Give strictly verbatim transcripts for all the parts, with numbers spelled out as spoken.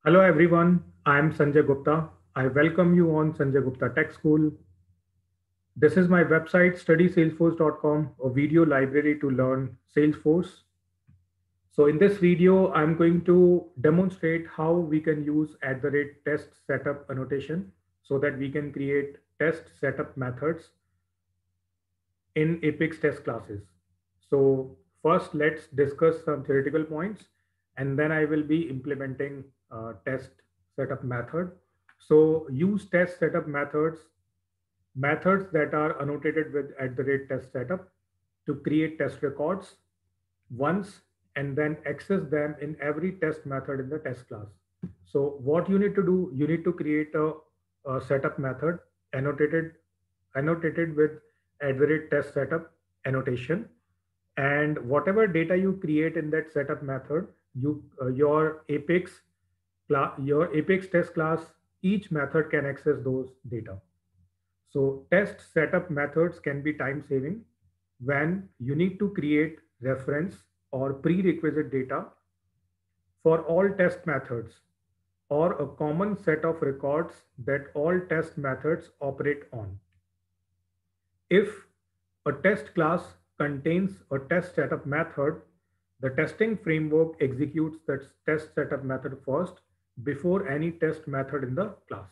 Hello everyone, I am Sanjay Gupta. I welcome you on Sanjay Gupta Tech School. This is my website study salesforce dot com, a video library to learn Salesforce. So in this video, I'm going to demonstrate how we can use at the rate test setup annotation so that we can create test setup methods in Apex test classes. So first, let's discuss some theoretical points, and then I will be implementing uh, test setup method. So use test setup methods, methods that are annotated with at the rate test setup to create test records once and then access them in every test method in the test class. So what you need to do, you need to create a, a setup method annotated annotated with at the rate test setup annotation, and whatever data you create in that setup method, you uh, your Apex class, your Apex test class, each method can access those data. So test setup methods can be time saving when you need to create reference or prerequisite data for all test methods or a common set of records that all test methods operate on. If a test class contains a test setup method, the testing framework executes the test setup method first before any test method in the class.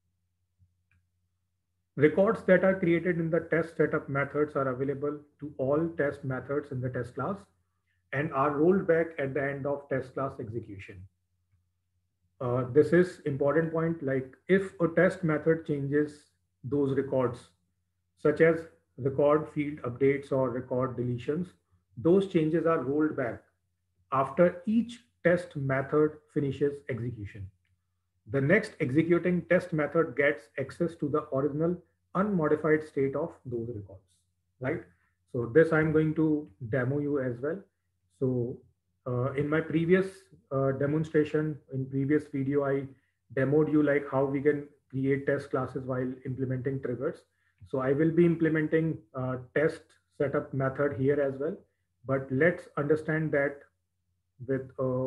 Records that are created in the test setup methods are available to all test methods in the test class and are rolled back at the end of test class execution. Uh, this is important point, like if a test method changes those records, such as record field updates or record deletions, those changes are rolled back after each test method finishes execution. The next executing test method gets access to the original unmodified state of those records, right? So this I'm going to demo you as well. So uh, in my previous uh, demonstration, in previous video, I demoed you like how we can create test classes while implementing triggers. So I will be implementing uh, test setup method here as well. But let's understand that with uh,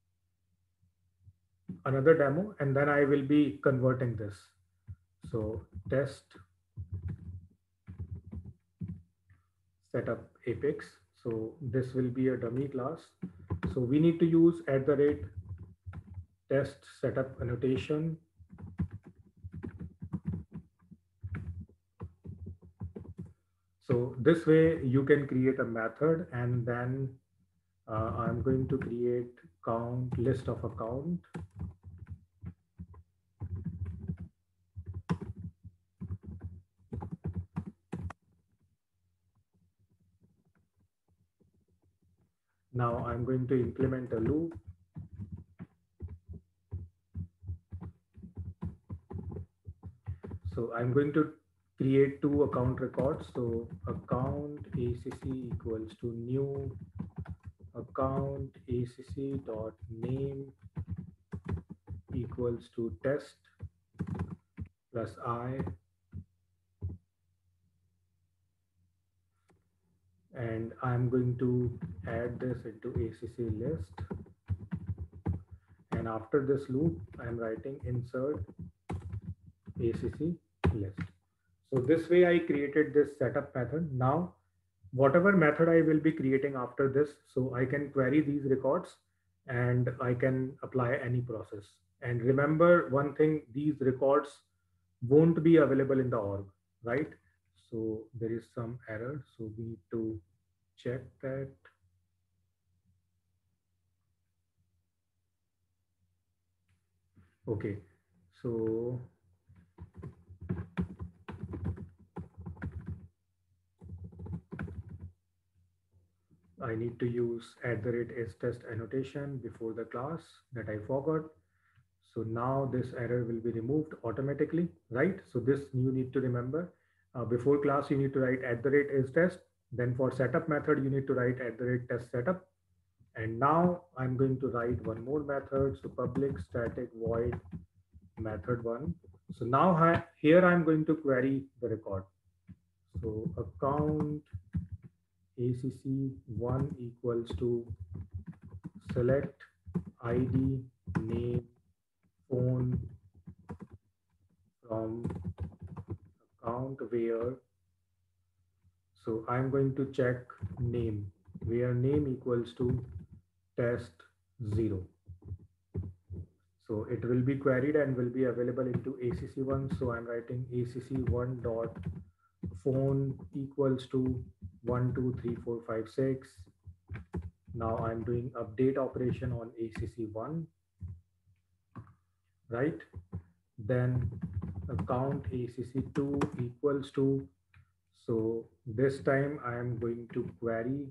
another demo, and then I will be converting this. So test setup Apex. So this will be a dummy class. So we need to use at the rate test setup annotation. So this way you can create a method, and then uh, I'm going to create count list of account. Now I'm going to implement a loop. So I'm going to create two account records. So account A C C equals to new account A C C dot name equals to test plus I, and I'm going to add this into A C C list, and after this loop I'm writing insert A C C list. So this way I created this setup method. Now whatever method I will be creating after this, so I can query these records and I can apply any process. And remember one thing, these records won't be available in the org, right? So there is some error, so we need to check that. Okay, so I need to use at the rate is test annotation before the class that I forgot. So now this error will be removed automatically, right? So this you need to remember. Uh, before class, you need to write at the rate is test. Then for setup method, you need to write at the rate test setup. And now I'm going to write one more method. So public static void method one. So now here I'm going to query the record. So account A C C one equals to select I D name phone from account where, so I'm going to check name, where name equals to test zero. So it will be queried and will be available into A C C one. So I'm writing A C C one dot phone equals to one, two, three, four, five, six. Now I'm doing update operation on A C C one, right? Then account A C C two equals to, so this time I am going to query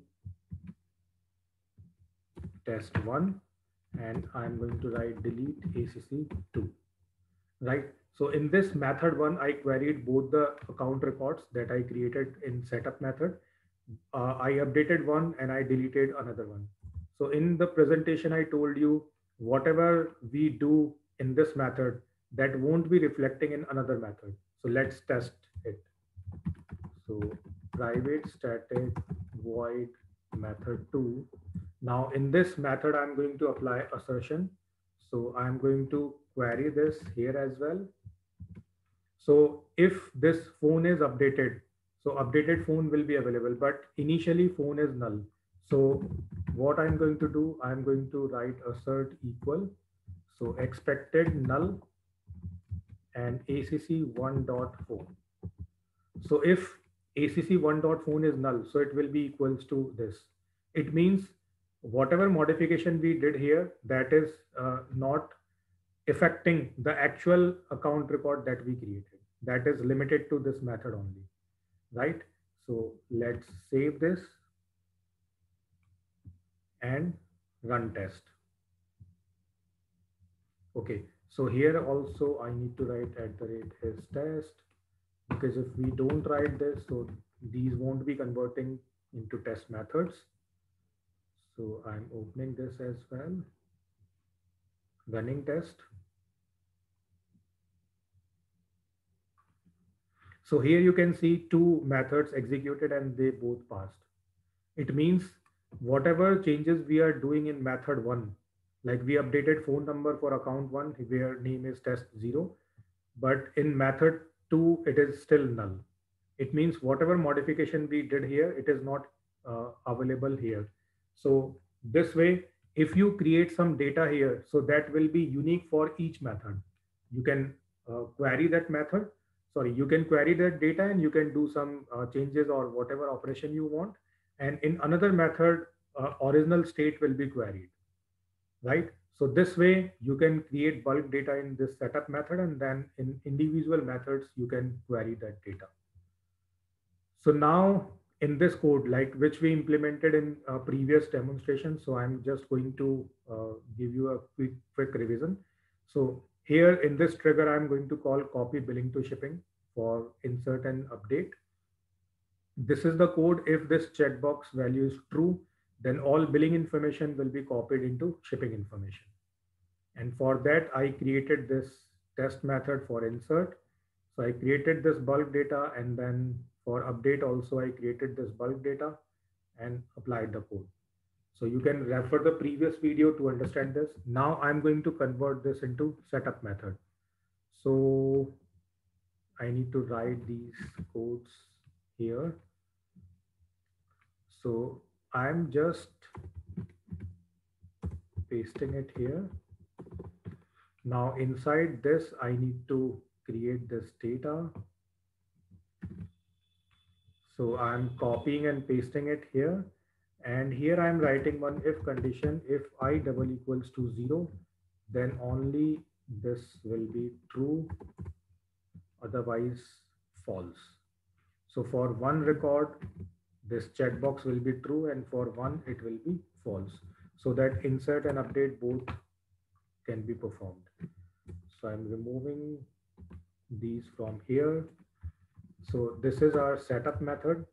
test one and I'm going to write delete A C C two, right? So in this method one, I queried both the account records that I created in setup method. Uh, I updated one and I deleted another one. So in the presentation, I told you whatever we do in this method, that won't be reflecting in another method. So let's test it. So private static void method two. Now in this method, I'm going to apply assertion. So I'm going to query this here as well. So if this phone is updated, so updated phone will be available, but initially phone is null. So what I'm going to do, I'm going to write assert equal. So expected null and A C C one dot phone. So if A C C one dot phone is null, so it will be equals to this. It means whatever modification we did here, that is uh, not affecting the actual account record that we created. That is limited to this method only, right? So let's save this and run test. Okay, so here also I need to write at the rate is test, because if we don't write this, so these won't be converting into test methods. So I'm opening this as well, running test. So here you can see two methods executed and they both passed. It means whatever changes we are doing in method one, like we updated phone number for account one where name is test zero, but in method two, it is still null. It means whatever modification we did here, it is not uh, available here. So this way, if you create some data here, so that will be unique for each method. You can uh, query that method. Sorry, you can query that data and you can do some uh, changes or whatever operation you want. And in another method, uh, original state will be queried, right? So this way you can create bulk data in this setup method, and then in individual methods, you can query that data. So now in this code, like which we implemented in a previous demonstration, so I'm just going to uh, give you a quick, quick revision. So here in this trigger, I'm going to call copy billing to shipping for insert and update. This is the code. If this checkbox value is true, then all billing information will be copied into shipping information. And for that, I created this test method for insert. So I created this bulk data, and then for update also, I created this bulk data and applied the code. So you can refer the previous video to understand this. Now I'm going to convert this into setup method. So I need to write these codes here. So I'm just pasting it here. Now inside this, I need to create this data. So I'm copying and pasting it here. And here I'm writing one if condition. If I double equals to zero, then only this will be true, otherwise false. So for one record, this checkbox will be true, and for one, it will be false, so that insert and update both can be performed. So I'm removing these from here. So this is our setup method.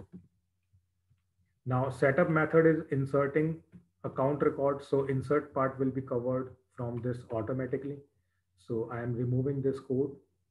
Now setup method is inserting account record. So insert part will be covered from this automatically. So I am removing this code.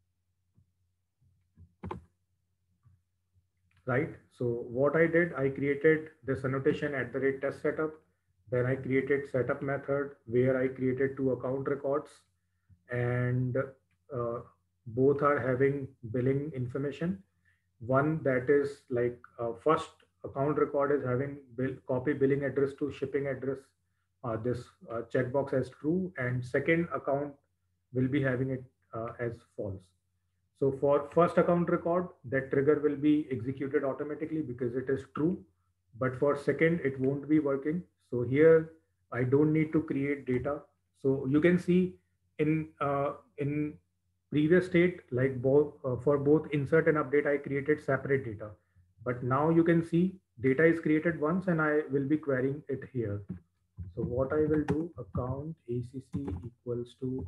Right. So what I did, I created this annotation at the rate test setup. Then I created setup method where I created two account records. and uh, both are having billing information. One that is like uh, first account record is having bill, copy billing address to shipping address. Uh, this uh, checkbox as true, and second account will be having it uh, as false. So for first account record, that trigger will be executed automatically because it is true. But for second, it won't be working. So here, I don't need to create data. So you can see in uh, in previous state, like both uh, for both insert and update, I created separate data. But now you can see data is created once, and I will be querying it here. So what I will do, account A C C equals to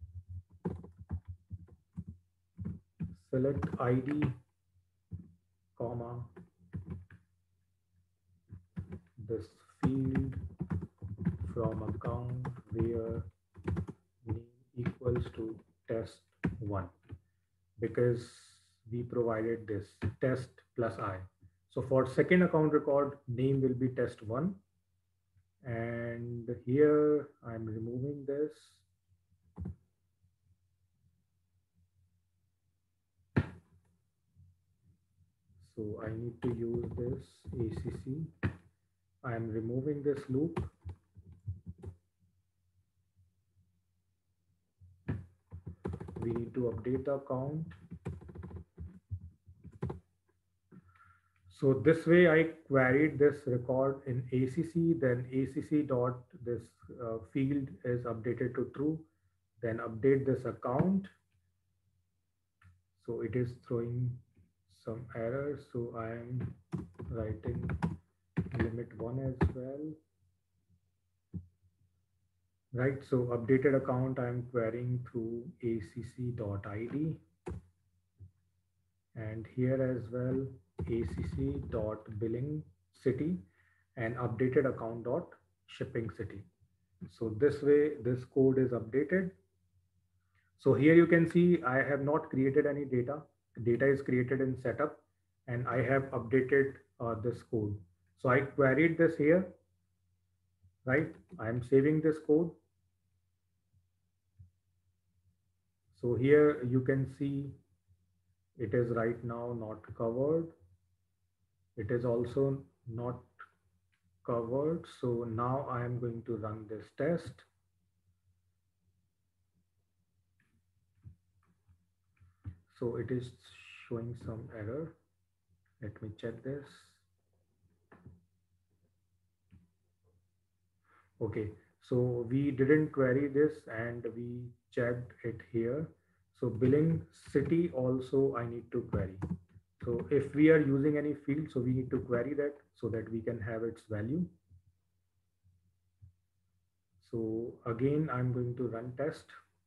select I D, comma, this field from account where name equals to test one, because we provided this test plus I. So for second account record, name will be test one. And here I'm removing this. So I need to use this A C C. I am removing this loop. We need to update the account. So this way I queried this record in A C C, then A C C dot this uh, field is updated to true, then update this account. So it is throwing some error. So I am writing limit one as well. Right, so updated account I am querying through A C C dot I D. And here as well, A C C dot billing city and updated account dot shipping city. So this way, this code is updated. So here you can see I have not created any data. Data is created in setup, and I have updated uh, this code. So I queried this here, right? I am saving this code. So here you can see it is right now not covered. It is also not covered. So now I am going to run this test. So it is showing some error. Let me check this. Okay, so we didn't query this and we checked it here. So billing city also I need to query. So if we are using any field, so we need to query that so that we can have its value. So again, I'm going to run test.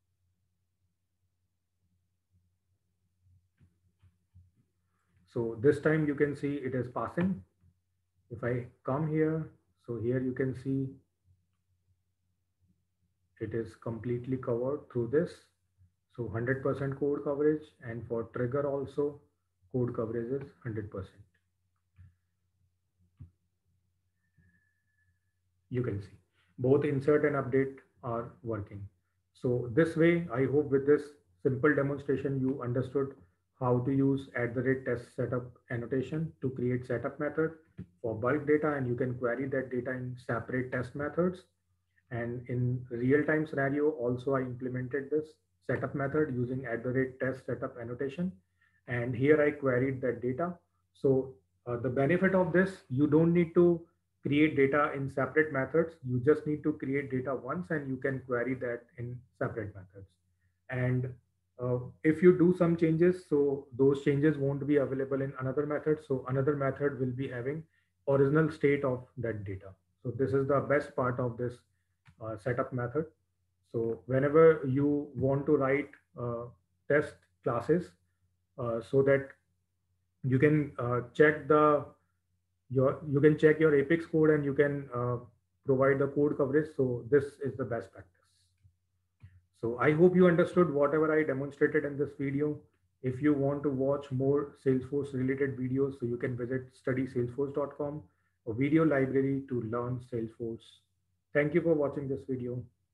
So this time you can see it is passing. If I come here, so here you can see it is completely covered through this. So one hundred percent code coverage, and for trigger also code coverage is one hundred percent. You can see both insert and update are working. So this way, I hope with this simple demonstration, you understood how to use at the rate test setup annotation to create setup method for bulk data, and you can query that data in separate test methods. And in real-time scenario, also I implemented this setup method using at the rate test setup annotation. And here I queried that data. So uh, the benefit of this, you don't need to create data in separate methods. You just need to create data once and you can query that in separate methods. And uh, if you do some changes, so those changes won't be available in another method. So another method will be having original state of that data. So this is the best part of this uh, setup method. So whenever you want to write uh, test classes uh, so that you can uh, check the your you can check your Apex code and you can uh, provide the code coverage. So this is the best practice. So I hope you understood whatever I demonstrated in this video. If you want to watch more Salesforce related videos, so you can visit study salesforce dot com, a video library to learn Salesforce. Thank you for watching this video.